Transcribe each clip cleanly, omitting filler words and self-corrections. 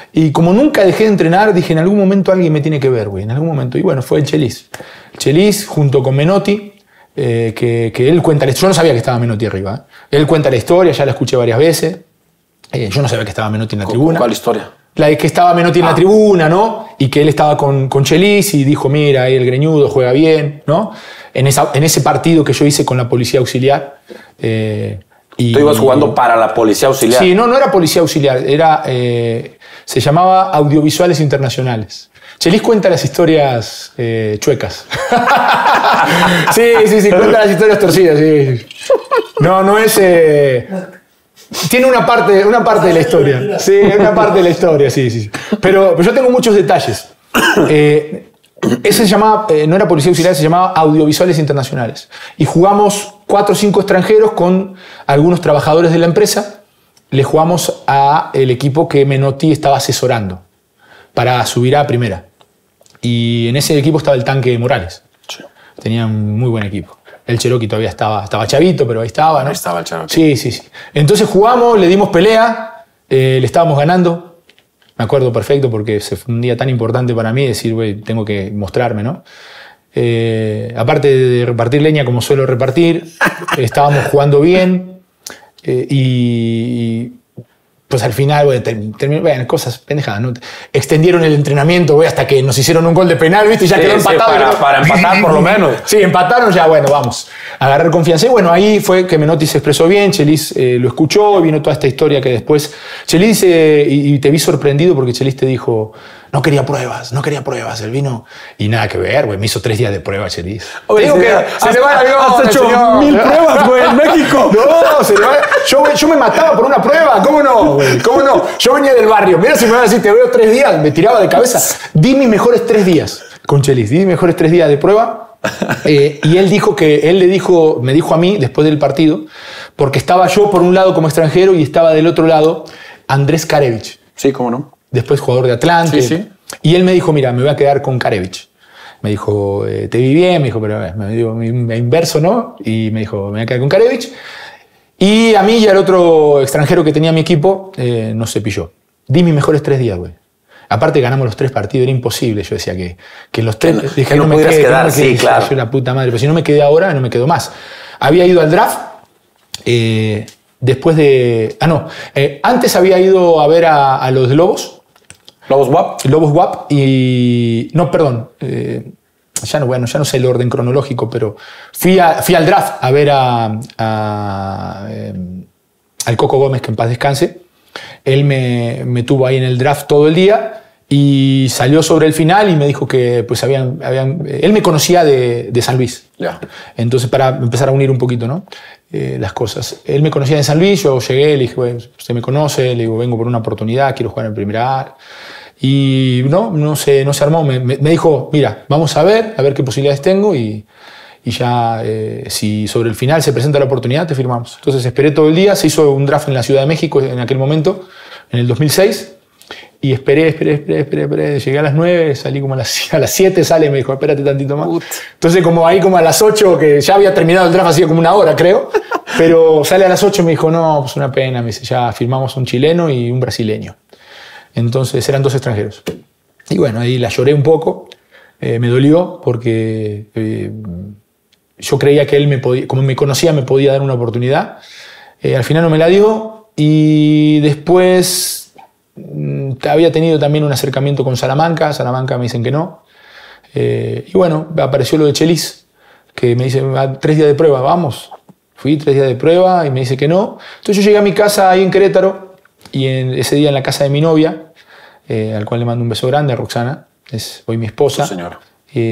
Y como nunca dejé de entrenar, dije, en algún momento alguien me tiene que ver, güey, en algún momento. Y bueno, fue el Chelis. Chelis junto con Menotti, que él cuenta la historia. Yo no sabía que estaba Menotti arriba. Él cuenta la historia, ya la escuché varias veces. Yo no sabía que estaba Menotti en la tribuna. ¿Cuál historia? La de que estaba Menotti en la tribuna, ¿no? Y que él estaba con Chelis y dijo, mira, ahí el greñudo juega bien, ¿no? En ese partido que yo hice con la Policía Auxiliar. Tú ibas jugando para la Policía Auxiliar. Sí, no era Policía Auxiliar, se llamaba Audiovisuales Internacionales. Chelis cuenta las historias chuecas. Sí, cuenta las historias torcidas, sí. No es... Tiene una parte de la historia. Sí, una parte de la historia, sí. Pero yo tengo muchos detalles. Ese se llamaba, no era Policía Auxiliar, se llamaba Audiovisuales Internacionales. Y jugamos 4 o 5 extranjeros con algunos trabajadores de la empresa. Le jugamos al equipo que Menotti estaba asesorando para subir a primera. Y en ese equipo estaba el Tanque Morales. Sí. Tenía un muy buen equipo. El Cherokee todavía estaba chavito, pero ahí estaba, ¿no? Ahí estaba el Cherokee. Sí. Entonces jugamos, le dimos pelea, le estábamos ganando. Me acuerdo perfecto porque fue un día tan importante para mí decir, güey, tengo que mostrarme, ¿no? Aparte de repartir leña como suelo repartir, estábamos jugando bien y pues al final, güey, bueno, cosas pendejadas, ¿no? Extendieron el entrenamiento, güey, hasta que nos hicieron un gol de penal, ¿viste? Y ya quedó empatado. Para empatar por lo menos. Sí, empataron ya, bueno, vamos. Agarrar confianza. Y bueno, ahí fue que Menotti se expresó bien, Chelis lo escuchó, vino toda esta historia que después... Chelis, y te vi sorprendido porque Chelis te dijo, no quería pruebas, él vino... Y nada que ver, güey, me hizo 3 días de prueba, Chelis. Oye, digo que se le va el avión, has hecho señor. 1000 pruebas, güey, en México. No, se le va... Yo me mataba por una prueba, ¿cómo no, güey? ¿Cómo no? Yo venía del barrio, mira si me van a decir, te veo 3 días, me tiraba de cabeza. Di mis mejores 3 días con Chelis, di mis mejores 3 días de prueba. Y él dijo me dijo a mí después del partido, porque estaba yo por un lado como extranjero y estaba del otro lado Andrés Karevich. Sí, cómo no. Después jugador de Atlante. Sí. Y él me dijo, mira, me voy a quedar con Karevich. Me dijo, te vi bien, me dijo, pero me inverso, ¿no? Y me dijo, me voy a quedar con Karevich. Y a mí y al otro extranjero que tenía mi equipo, nos cepilló. Di mis mejores 3 días, güey. Aparte ganamos los 3 partidos, era imposible. Yo decía que en los 3... Que no pudieras quedar, sí, claro. Soy la puta madre. Pero si no me quedé ahora, no me quedo más. Había ido al draft, después de... antes había ido a ver a los de Lobos. ¿Lobos WAP? Lobos WAP y... No, perdón. Ya no sé el orden cronológico, pero fui al draft a ver al Coco Gómez, que en paz descanse. Él me tuvo ahí en el draft todo el día y salió sobre el final y me dijo que pues él me conocía de San Luis. Ya. Entonces, para empezar a unir un poquito, ¿no? Las cosas. Él me conocía de San Luis, yo llegué, le dije, bueno, usted me conoce, le digo, vengo por una oportunidad, quiero jugar en Primera A. Y no se armó. Me dijo, mira, vamos a ver qué posibilidades tengo y ya si sobre el final se presenta la oportunidad, te firmamos. Entonces esperé todo el día, se hizo un draft en la Ciudad de México en aquel momento, en el 2006, y esperé, llegué a las 9, salí como a las 7, sale, me dijo, espérate tantito más. Entonces como ahí como a las 8, que ya había terminado el draft hacía como una hora, creo, pero sale a las 8 y me dijo, no, pues una pena, me dice, ya firmamos un chileno y un brasileño. Entonces eran 2 extranjeros. Y bueno, ahí la lloré un poco, me dolió porque yo creía que él me podía, como me conocía, me podía dar una oportunidad. Al final no me la dio y después había tenido también un acercamiento con Salamanca. Salamanca me dicen que no. Y bueno, apareció lo de Chelis, que me dice, 3 días de prueba, vamos. Fui 3 días de prueba y me dice que no. Entonces yo llegué a mi casa ahí en Querétaro y ese día en la casa de mi novia, al cual le mando un beso grande, a Roxana, es hoy mi esposa. Sí, señora.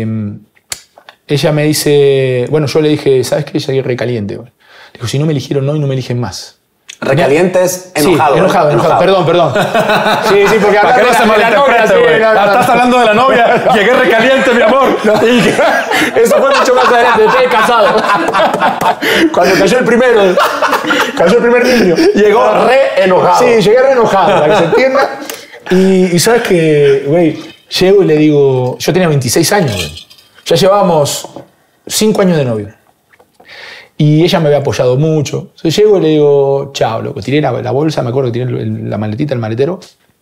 Ella me dice, bueno, yo le dije, ¿sabes qué? Ella es recaliente. Dijo, si no me eligieron hoy, no me eligen más. Recaliente es enojado. Sí, enojado. Perdón. Sí, porque acá no se malinterprete, güey. Estás hablando de la novia. Llegué recaliente, mi amor. No. Eso fue mucho más adelante. Estoy casado. Cuando cayó el primer niño. Llegó re enojado. Sí, llegué re enojado, para que se entienda. Y sabes que, güey, llego y le digo, yo tenía 26 años, güey. Ya llevábamos 5 años de novio. Y ella me había apoyado mucho. Entonces llego y le digo, chao, loco. Tiré la bolsa, me acuerdo que tiré la maletita, el maletero.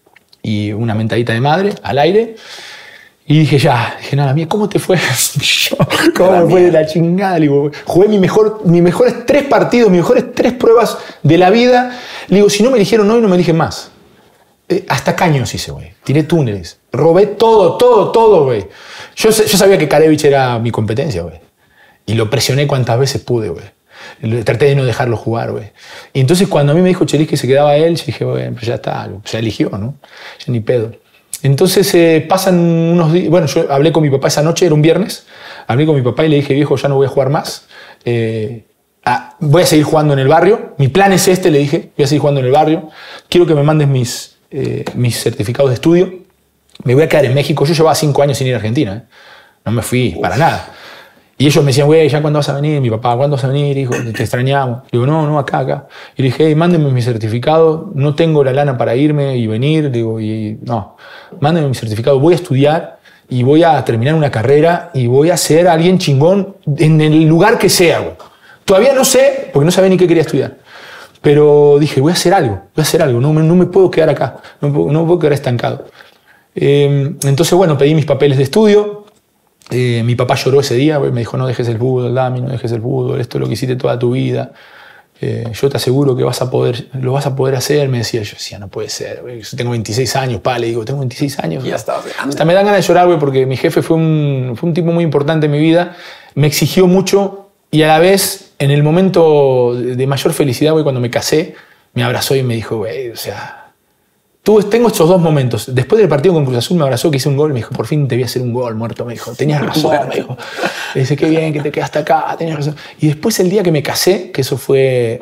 y una mentadita de madre al aire. Y dije, nada, mía, ¿cómo te fue? ¿Cómo me fue de la chingada? Le digo, jugué mis mejores 3 partidos, mis mejores 3 pruebas de la vida. Le digo, si no me eligieron hoy, no me eligen más. Hasta caños hice, güey. Tiré túneles. Robé todo, güey. Yo sabía que Karevich era mi competencia, güey. Y lo presioné cuantas veces pude, güey. Traté de no dejarlo jugar, güey. Y entonces cuando a mí me dijo Chelis que se quedaba él, yo dije, bueno, pues ya está, ya eligió, ¿no? Ya ni pedo. Entonces pasan unos días. Bueno, yo hablé con mi papá esa noche, era un viernes. Hablé con mi papá y le dije, viejo, ya no voy a jugar más. Voy a seguir jugando en el barrio. Mi plan es este, le dije. Voy a seguir jugando en el barrio. Quiero que me mandes mis certificados de estudio. Me voy a quedar en México. Yo llevaba 5 años sin ir a Argentina. No me fui para nada. Y ellos me decían, güey, ¿ya cuándo vas a venir? Mi papá, ¿cuándo vas a venir, hijo? Te extrañamos. Digo, no, acá. Y le dije, hey, mándenme mi certificado. No tengo la lana para irme y venir. Digo, no, mándenme mi certificado. Voy a estudiar y voy a terminar una carrera y voy a ser alguien chingón en el lugar que sea, güey. Todavía no sé, porque no sabía ni qué quería estudiar. Pero dije, voy a hacer algo. No me puedo quedar acá. No me puedo quedar estancado. Entonces, bueno, pedí mis papeles de estudio. Mi papá lloró ese día, me dijo, no dejes el fútbol, Dami, no dejes el fútbol, esto es lo que hiciste toda tu vida. Yo te aseguro que lo vas a poder hacer, me decía. Yo decía, no puede ser, güey. Yo tengo 26 años, le digo, tengo 26 años. Ya está. Hasta me dan ganas de llorar, güey, porque mi jefe fue un tipo muy importante en mi vida, me exigió mucho y a la vez, en el momento de mayor felicidad, güey, cuando me casé, me abrazó y me dijo, güey, o sea... Tengo estos 2 momentos. Después del partido con Cruz Azul me abrazó, que hice un gol. Me dijo, por fin te voy a hacer un gol, muerto. Me dijo, tenías razón, me dijo. Le dice, qué bien que te quedaste acá, tenías razón. Y después el día que me casé, que eso fue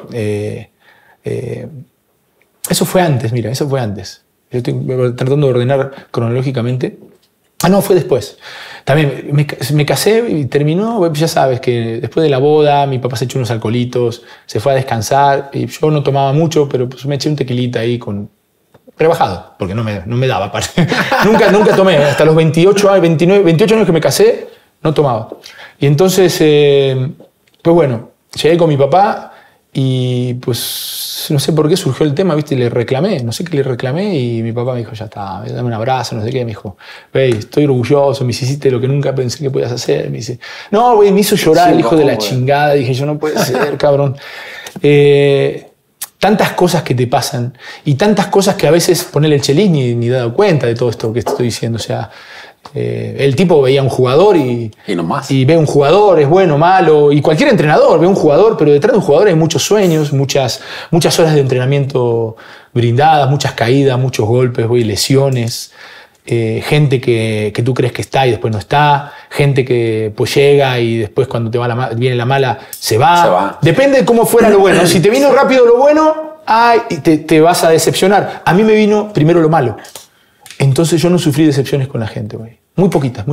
antes, mira, eso fue antes. Yo estoy tratando de ordenar cronológicamente. No, fue después. También me casé y terminó, ya sabes, que después de la boda mi papá se echó unos alcoholitos, se fue a descansar y yo no tomaba mucho, pero pues me eché un tequilita ahí rebajado, porque no me daba. nunca tomé. Hasta los 28 años que me casé, no tomaba. Y entonces, pues bueno, llegué con mi papá y pues no sé por qué surgió el tema, ¿viste? Y le reclamé, no sé qué le reclamé y mi papá me dijo, ya está, dame un abrazo, no sé qué. Me dijo, güey, estoy orgulloso, me hiciste lo que nunca pensé que podías hacer. Me dice, no, güey, me hizo llorar el hijo de la chingada. Dije, yo no puede ser, cabrón. Tantas cosas que te pasan y tantas cosas que a veces ponele el Chelis ni dado cuenta de todo esto que te estoy diciendo. O sea, el tipo veía a un jugador y ve a un jugador, es bueno, malo, y cualquier entrenador ve a un jugador, pero detrás de un jugador hay muchos sueños, muchas horas de entrenamiento brindadas, muchas caídas, muchos golpes, lesiones. Gente que tú crees que está y después no está, gente que pues llega y después cuando viene la mala se va. Depende de cómo fuera lo bueno. Si te vino rápido lo bueno, te vas a decepcionar. A mí me vino primero lo malo. Entonces yo no sufrí decepciones con la gente, güey. Muy poquitas.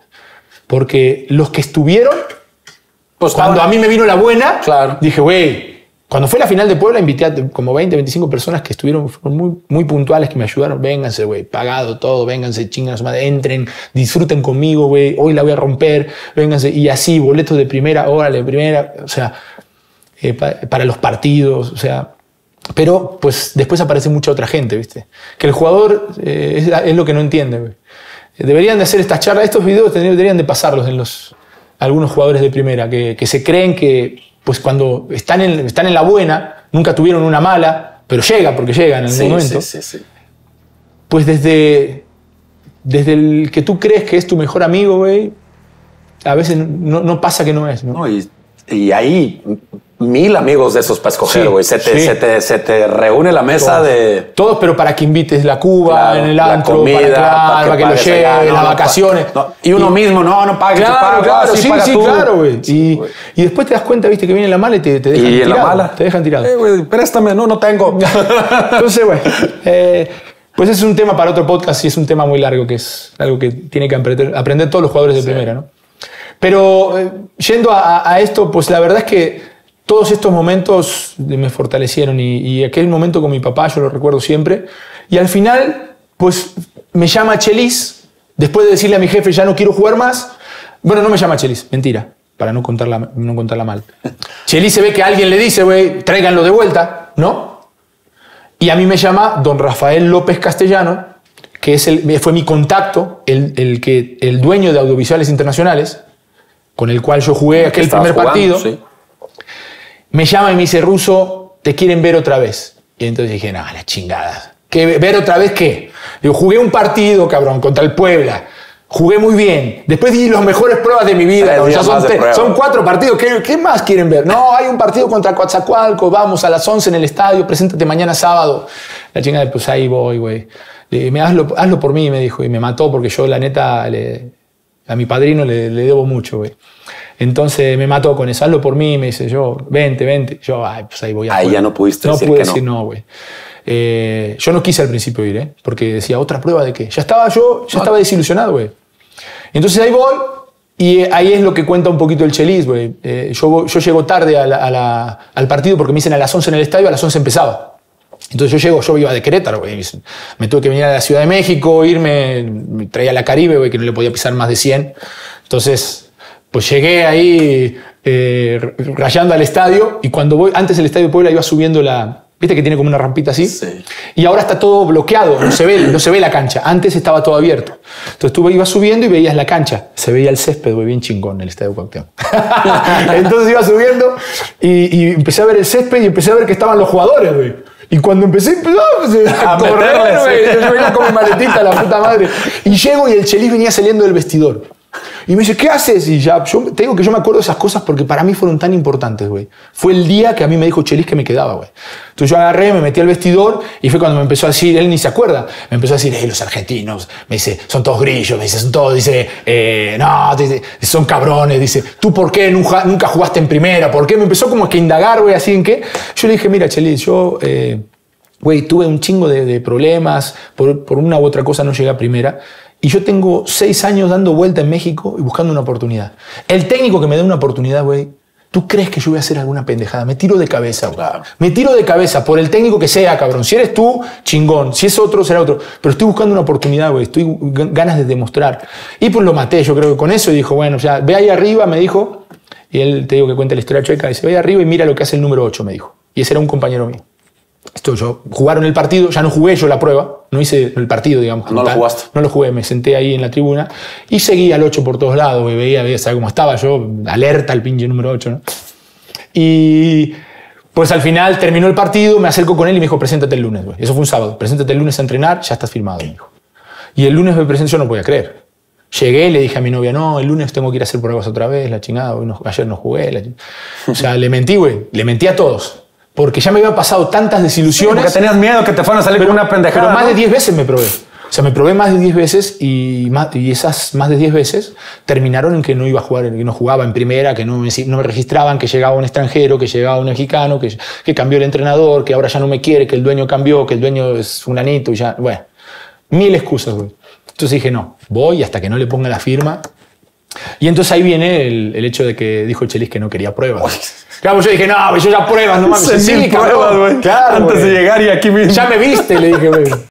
Porque los que estuvieron, pues cuando a mí me vino la buena, claro, dije, güey, cuando fue la final de Puebla, invité a como 20, 25 personas que fueron muy puntuales, que me ayudaron. Vénganse, güey, pagado todo, vénganse, chingan a su madre, entren, disfruten conmigo, güey, hoy la voy a romper, vénganse. Y así, boletos de primera, órale, primera, o sea, para los partidos, o sea. Pero, pues, después aparece mucha otra gente, ¿viste? Que el jugador es lo que no entiende, güey. Deberían de hacer estas charlas, estos videos deberían de pasarlos en algunos jugadores de primera, que se creen que... Pues cuando están en la buena, nunca tuvieron una mala, pero porque llegan en algún momento. Sí. Pues desde el que tú crees que es tu mejor amigo, güey, a veces no pasa que no es, ¿no? Y ahí 1000 amigos de esos para escoger, güey. Se te reúne la mesa Todos, pero para que invites la Cuba, claro, en el antro, comida, para que lo lleves, las vacaciones. Y uno mismo, no pague. Claro, sí, claro, güey. Y después te das cuenta, viste, que viene la mala y te dejan tirado. ¿Y la mala? Te dejan tirado. Güey, préstame, no tengo. Entonces, güey, pues es un tema para otro podcast y es un tema muy largo, que es algo que tiene que aprender todos los jugadores de primera, ¿no? Pero yendo a esto, pues la verdad es que todos estos momentos me fortalecieron y aquel momento con mi papá yo lo recuerdo siempre. Y al final, pues me llama Chelis, después de decirle a mi jefe, ya no quiero jugar más. Bueno, no me llama Chelis, mentira, para no contarla mal. Chelis se ve que alguien le dice, güey, tráiganlo de vuelta, ¿no? Y a mí me llama don Rafael López Castellano que fue mi contacto, el dueño de Audiovisuales Internacionales, con el cual yo jugué aquel primer partido, sí. Me llama y me dice, Russo, te quieren ver otra vez. Y entonces dije, no, la chingada. ¿Ver otra vez qué? Digo, jugué un partido, cabrón, contra el Puebla. Jugué muy bien. Después di las mejores pruebas de mi vida. Ya son 4 partidos. ¿Qué más quieren ver? No, hay un partido contra Coatzacoalcos. Vamos a las 11 en el estadio. Preséntate mañana sábado. La chingada, pues ahí voy, güey. Hazlo por mí, me dijo. Y me mató porque yo, la neta, a mi padrino le debo mucho, güey. Entonces me mató con eso. Hazlo por mí. Me dice, vente. Yo, pues ahí voy. Ahí ya no pudiste decir que no. No pude decir no, güey. Yo no quise al principio ir, porque decía, ¿otra prueba de qué? Ya estaba desilusionado, güey. Entonces ahí voy, y ahí es lo que cuenta un poquito el Chelis, güey. Yo llego tarde al partido porque me dicen a las 11 en el estadio, a las 11 empezaba. Entonces yo iba de Querétaro, güey. Me tuve que venir a la Ciudad de México, me traía la Caribe, güey, que no le podía pisar más de 100. Entonces, pues llegué ahí rayando al estadio, y cuando voy, antes el Estadio de Puebla iba subiendo ¿viste que tiene como una rampita así? Sí. Y ahora está todo bloqueado, no se ve la cancha. Antes estaba todo abierto. Entonces tú ibas subiendo y veías la cancha. Se veía el césped, güey, bien chingón en el Estadio Cuauhtémoc. Entonces iba subiendo y empecé a ver el césped y empecé a ver que estaban los jugadores, güey. Y cuando empecé a correr, güey, yo venía con mi maletita, la puta madre. Y llego y el Chelis venía saliendo del vestidor. Y me dice, ¿qué haces? Y ya, te digo que yo me acuerdo de esas cosas porque para mí fueron tan importantes, güey. Fue el día que a mí me dijo Chelis que me quedaba, güey. Entonces yo agarré, me metí al vestidor y fue cuando me empezó a decir, él ni se acuerda, me empezó a decir, los argentinos, me dice, son todos grillos, me dice, son todos, dice, no, dice, son cabrones, dice, ¿tú por qué nunca jugaste en primera? ¿Por qué? Me empezó como que a indagar, güey, así en qué. Yo le dije, mira, Chelis, yo... güey, tuve un chingo de problemas, por una u otra cosa no llegué a primera, y yo tengo 6 años dando vuelta en México y buscando una oportunidad. El técnico que me dé una oportunidad, güey, ¿tú crees que yo voy a hacer alguna pendejada? Me tiro de cabeza, güey. Claro. Me tiro de cabeza por el técnico que sea, cabrón. Si eres tú, chingón. Si es otro, será otro. Pero estoy buscando una oportunidad, güey. Estoy ganas de demostrar. Y pues lo maté, yo creo que con eso. Y dijo, bueno, ya, ve ahí arriba, me dijo. Y él, te digo que cuenta la historia chueca, dice, ve ahí arriba y mira lo que hace el número 8, me dijo. Y ese era un compañero mío. Jugaron el partido, ya no jugué yo la prueba, no hice el partido, digamos. ¿No lo jugaste? No lo jugué, me senté ahí en la tribuna y seguía al 8 por todos lados, veía, ¿sabes cómo estaba yo? Alerta al pinche número 8, ¿no? Y pues al final terminó el partido, me acerco con él y me dijo, preséntate el lunes, güey. Eso fue un sábado, preséntate el lunes a entrenar, ya estás firmado, me dijo. Y el lunes me presenté, yo no podía creer. Llegué, le dije a mi novia, no, el lunes tengo que ir a hacer pruebas otra vez, la chingada, ayer no jugué. O sea, le mentí, güey, le mentí a todos. Porque ya me habían pasado tantas desilusiones. Porque tenías miedo que te fueran a salir con una pendejada. Pero más de 10 veces me probé. O sea, me probé más de 10 veces y esas más de 10 veces terminaron en que no iba a jugar, que no jugaba en primera, que no me registraban, que llegaba un extranjero, que llegaba un mexicano, que cambió el entrenador, que ahora ya no me quiere, que el dueño cambió, que el dueño es fulanito y ya. Bueno, 1000 excusas, güey. Entonces dije, no, voy hasta que no le ponga la firma. Y entonces ahí viene el hecho de que dijo el Chelis que no quería pruebas. Claro, yo dije, no, yo ya pruebas, no mames. Sí, pruebas, güey. Claro, antes de llegar y aquí mismo. Ya me viste, le dije, güey.